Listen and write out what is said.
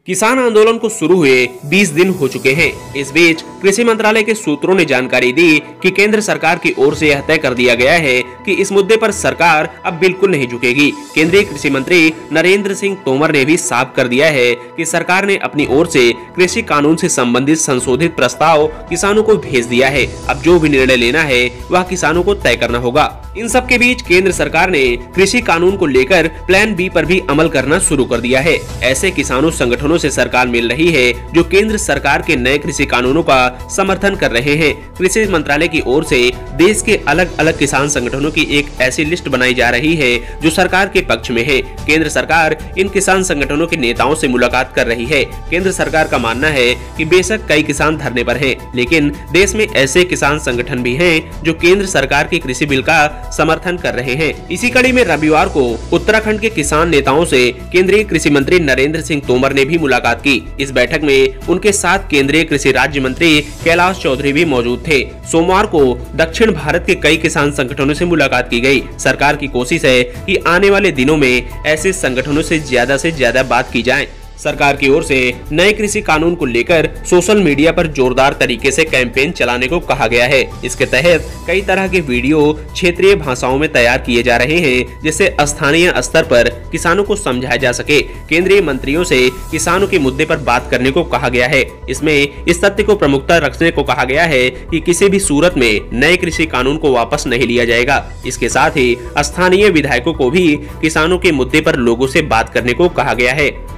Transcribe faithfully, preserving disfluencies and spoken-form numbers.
किसान आंदोलन को शुरू हुए बीस दिन हो चुके हैं। इस बीच कृषि मंत्रालय के सूत्रों ने जानकारी दी कि केंद्र सरकार की ओर से यह तय कर दिया गया है कि इस मुद्दे पर सरकार अब बिल्कुल नहीं झुकेगी। केंद्रीय कृषि मंत्री नरेंद्र सिंह तोमर ने भी साफ कर दिया है कि सरकार ने अपनी ओर से कृषि कानून से संबंधित संशोधित प्रस्ताव किसानों को भेज दिया है। अब जो भी निर्णय लेना है वह किसानों को तय करना होगा। इन सब के बीच केंद्र सरकार ने कृषि कानून को लेकर प्लान बी पर भी अमल करना शुरू कर दिया है। ऐसे किसानों संगठनों से सरकार मिल रही है जो केंद्र सरकार के नए कृषि कानूनों का समर्थन कर रहे हैं। कृषि मंत्रालय की ओर से देश के अलग अलग किसान संगठनों की एक ऐसी लिस्ट बनाई जा रही है जो सरकार के पक्ष में है। केंद्र सरकार इन किसान संगठनों के नेताओं से मुलाकात कर रही है। केंद्र सरकार का मानना है कि बेशक कई किसान धरने पर हैं, लेकिन देश में ऐसे किसान संगठन भी हैं जो केंद्र सरकार के कृषि बिल का समर्थन कर रहे हैं। इसी कड़ी में रविवार को उत्तराखंड के किसान नेताओं से केंद्रीय कृषि मंत्री नरेंद्र सिंह तोमर ने भी मुलाकात की। इस बैठक में उनके साथ केंद्रीय कृषि राज्य मंत्री कैलाश चौधरी भी मौजूद थे। सोमवार को दक्षिण भारत के कई किसान संगठनों से मुलाकात की गई। सरकार की कोशिश है कि आने वाले दिनों में ऐसे संगठनों से ज्यादा से ज्यादा बात की जाए। सरकार की ओर से नए कृषि कानून को लेकर सोशल मीडिया पर जोरदार तरीके से कैंपेन चलाने को कहा गया है। इसके तहत कई तरह के वीडियो क्षेत्रीय भाषाओं में तैयार किए जा रहे हैं, जिससे स्थानीय स्तर पर किसानों को समझाया जा सके। केंद्रीय मंत्रियों से किसानों के मुद्दे पर बात करने को कहा गया है। इसमें इस तथ्य को प्रमुखता रखने को कहा गया है कि किसी भी सूरत में नए कृषि कानून को वापस नहीं लिया जाएगा। इसके साथ ही स्थानीय विधायकों को भी किसानों के मुद्दे पर लोगों से बात करने को कहा गया है।